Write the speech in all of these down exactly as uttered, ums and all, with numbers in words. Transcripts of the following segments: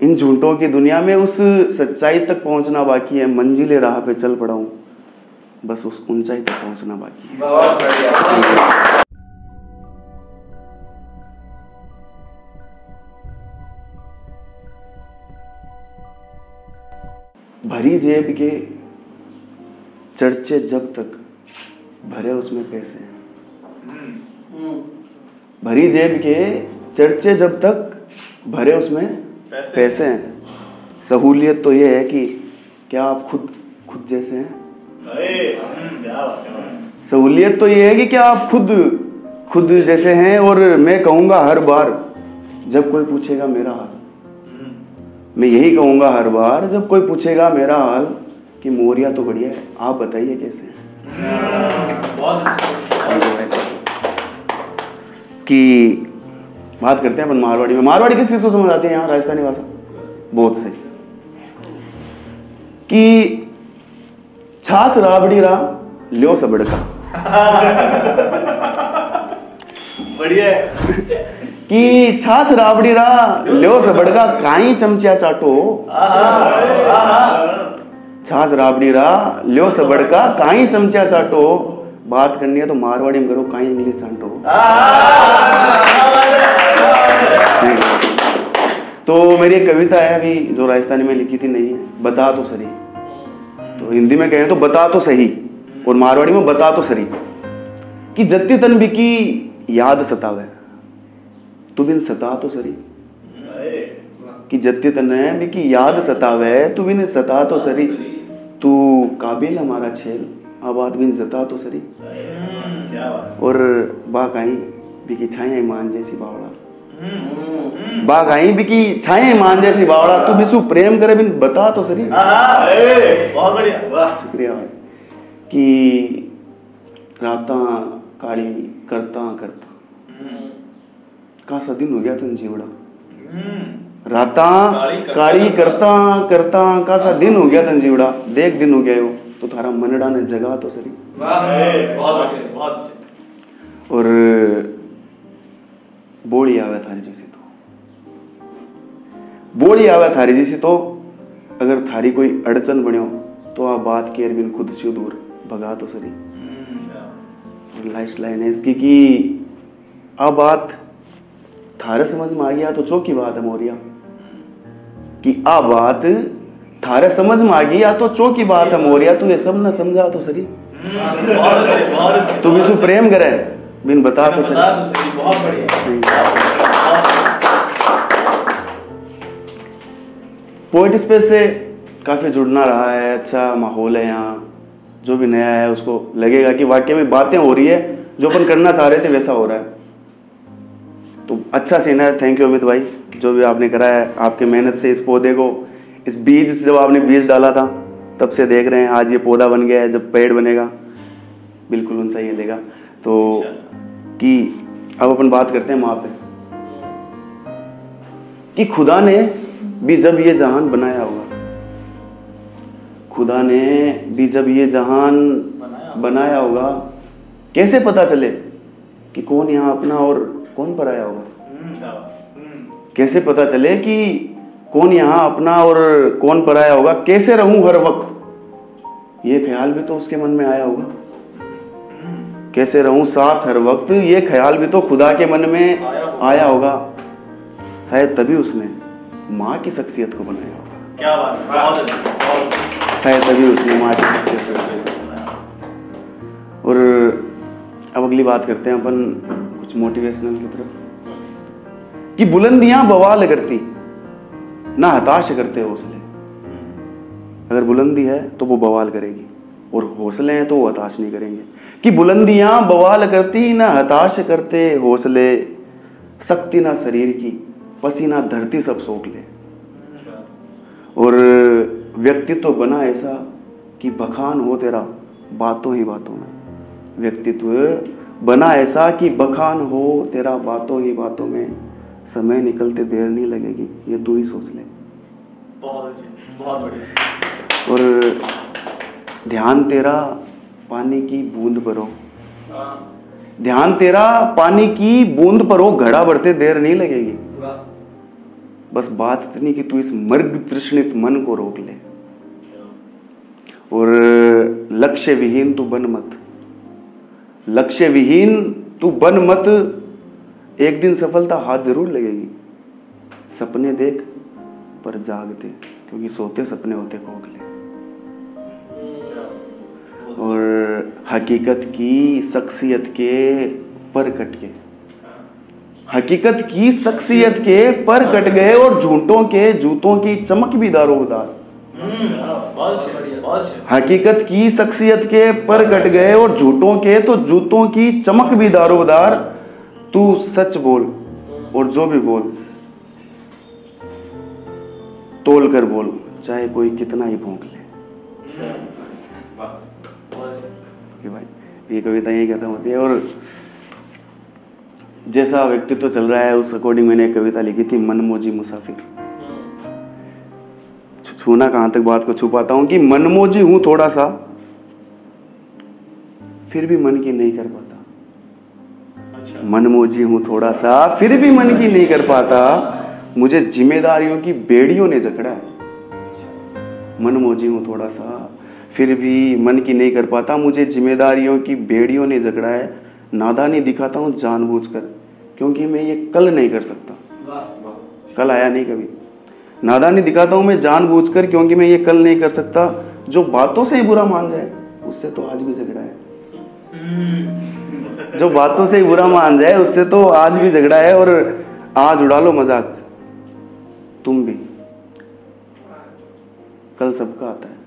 इन झूठों की दुनिया में उस सच्चाई तक पहुंचना बाकी है। मंजिले राह पे चल पड़ा हूं, बस उस ऊंचाई तक पहुंचना बाकी है। भरी जेब के चर्चे जब तक भरे उसमें पैसे हैं। भरी जेब के चर्चे जब तक भरे उसमें पैसे, पैसे हैं। सहूलियत तो ये है कि क्या आप खुद खुद जैसे हैं। सहूलियत तो ये है कि क्या आप खुद खुद जैसे हैं। और मैं कहूँगा हर बार जब कोई पूछेगा मेरा हाल, मैं यही कहूँगा हर बार जब कोई पूछेगा मेरा हाल कि मोरिया तो बढ़िया है, आप बताइए कैसे हैं। कि बात करते हैं अपन मारवाड़ी में। मारवाड़ी किस किस को समझ आती है यहाँ राजस्थानी भाषा? बहुत सही। कि छाछ राबड़ी रा ल्यो सबड़का, बढ़िया है। कि छाछ राबड़ी रा ल्यो सबड़का काई चमचिया चाटो। छाछ राबड़ी रा ल्यो सबड़का काई चमचिया चाटो। बात करनी है तो मारवाड़ी में करो, काई इंग्लिश चाटो। तो मेरी एक कविता है अभी जो राजस्थानी में लिखी थी, नहीं है, बता तो सही। तो हिंदी में कहें तो बता तो सही, और मारवाड़ी में बता तो सही। कि जत्ती तन भी की याद सतावे तू बिन सता तो सरी। कि जत्ती तन भी की याद सतावे तू बिन सता तो सरी। तू काबिल हमारा छेल आबाद बिन जता तो सरी। और बाक आई बिकी छाया मान जैसी बावड़ा। बाग आई बिकी छाए मान जैसी बावड़ा। तू बिसु प्रेम करे बिन बता तो सही। बहुत बढ़िया, वाह, शुक्रिया भाई। कि राता काली करता करता का सा दिन हो गया तन जीवड़ा। राता काली करता करता का सा दिन हो गया तन जीवड़ा। देख दिन हो गया हो तो थारा मनड़ा ने जगा तो सही। बहुत अच्छे, बहुत अच्छे। और बोली आवे थारी जैसी तो बोली आवे थारी जैसी तो अगर थारी कोई अड़चन बन्यो तो आप बात केर बिन खुद से दूर भगा तो सरी। लास्ट लाइन है इसकी कि आ बात थारे समझ में आ गया तो चौकी बात है मोरिया। कि आ बात थारे समझ में आ गया तो चौकी बात है मोरिया। तू ये सब न समझा तो सरी। तू विशु प्रेम करे बिन बता तो सही। बहुत बढ़िया। पोएट स्पेस से काफी जुड़ना रहा है, अच्छा माहौल है यहाँ। जो भी नया है उसको लगेगा कि वाकई में बातें हो रही है, जो अपन करना चाह रहे थे वैसा हो रहा है। तो अच्छा सीन है। थैंक यू अमित भाई, जो भी आपने करा है। आपके मेहनत से इस पौधे को, इस बीज से जब आपने बीज डाला था तब से देख रहे हैं आज ये पौधा बन गया है। जब पेड़ बनेगा बिल्कुल ऊंचाई हिलेगा। तो कि अब अपन बात करते हैं वहां पे कि खुदा ने भी जब ये जहान बनाया होगा, खुदा ने भी जब ये जहान बनाया होगा, कैसे पता चले कि कौन यहाँ अपना और कौन पराया होगा। कैसे पता चले कि कौन यहाँ अपना और कौन पराया होगा। कैसे रहूं हर वक्त, ये ख्याल भी तो उसके मन में आया होगा। कैसे रहूं साथ हर वक्त, ये ख्याल भी तो खुदा के मन में आया होगा। शायद तभी उसने माँ की शख्सियत को बनाया होगा। क्या बात है, बहुत अच्छा। शायद तभी उसने माँ की शख्सियत को बनाया। और अब अगली बात करते हैं अपन कुछ मोटिवेशनल की तरफ। कि बुलंदियां बवाल करती ना हताश करते हौसले। अगर बुलंदी है तो वो बवाल करेगी, और हौसले हैं तो वो हताश नहीं करेंगे। कि बुलंदियां बवाल करती ना हताश करते हौसले। शक्ति ना शरीर की पसीना धरती सब सोख ले। और व्यक्तित्व तो बना ऐसा कि बखान हो तेरा बातों ही बातों में। व्यक्तित्व बना ऐसा कि बखान हो तेरा बातों ही बातों में। समय निकलते देर नहीं लगेगी, ये तू ही सोच ले। बहुत अच्छे, बहुत बढ़िया। और ध्यान तेरा पानी की बूंद पर हो। ध्यान तेरा पानी की बूंद पर हो, घड़ा बढ़ते देर नहीं लगेगी। बस बात इतनी कि तू इस मर्ग तृष्णित मन को रोक ले, और लक्ष्य विहीन तू बन मत, लक्ष्य विहीन तू बन मत। एक दिन सफलता हाथ जरूर लगेगी। सपने देख पर जागते, क्योंकि सोते सपने होते खोखले। और हकीकत की शख्सियत के पर कट के, हकीकत की शख्सियत के पर कट गए, और झूठों के जूतों की चमक भी दारोमदार। हकीकत की शख्सियत के पर कट गए, और झूठों के तो जूतों की चमक भी दारोमदार। तू सच बोल, और जो भी बोल तोल कर बोल, चाहे कोई कितना ही भौंक ले। कि भाई ये कविता यही खत्म होती है। और जैसा व्यक्तित्व चल रहा है उस अकॉर्डिंग मैंने एक कविता लिखी थी, मनमोजी मुसाफिर। छूना कहां तक बात को छुपाता हूं कि मनमोजी हूं थोड़ा सा, फिर भी मन की नहीं कर पाता। अच्छा। मनमोजी हूं थोड़ा सा, फिर भी मन की नहीं कर पाता। मुझे जिम्मेदारियों की बेड़ियों ने जकड़ा है। मनमोजी हूं थोड़ा सा, फिर भी मन की नहीं कर पाता। मुझे जिम्मेदारियों की बेड़ियों ने जकड़ा है। नादानी दिखाता हूं जानबूझकर, क्योंकि मैं ये कल नहीं कर सकता। कल आया नहीं कभी। नादानी दिखाता हूं मैं जानबूझकर, क्योंकि मैं ये कल नहीं कर सकता। जो बातों से ही बुरा मान जाए उससे तो आज भी झगड़ा है। जो बातों से ही बुरा मान जाए उससे तो आज भी झगड़ा है। और आज उड़ा लो मजाक तुम भी, कल सबका आता है।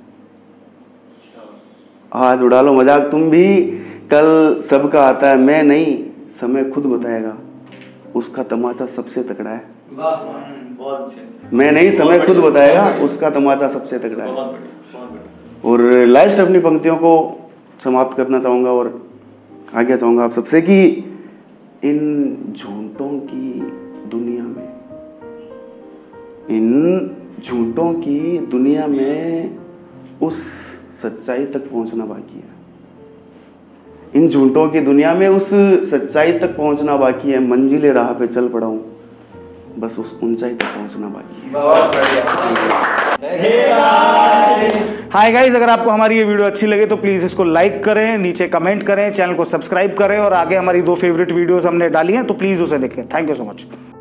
आज उड़ा लो मजाक तुम भी, कल सबका आता है। मैं नहीं, समय खुद बताएगा, उसका तमाचा सबसे तगड़ा है। मैं नहीं, समय खुद बताएगा, उसका तमाचा सबसे तगड़ा है। और लास्ट अपनी पंक्तियों को समाप्त करना चाहूँगा और आगे चाहूँगा आप सबसे कि इन झूठों की दुनिया में, इन झूठों की दुनिया में उस सच्चाई तक पहुंचना बाकी है। इन झूठों की दुनिया में उस सच्चाई तक पहुंचना बाकी है। मंजिले राह पे चल पड़ा हूं, बस उस ऊंचाई तक पहुंचना बाकी है। हाय गाइस, अगर आपको हमारी ये वीडियो अच्छी लगे तो प्लीज इसको लाइक करें, नीचे कमेंट करें, चैनल को सब्सक्राइब करें, और आगे हमारी दो फेवरेट वीडियोस हमने डाली हैं तो प्लीज उसे देखें। Thank you so much.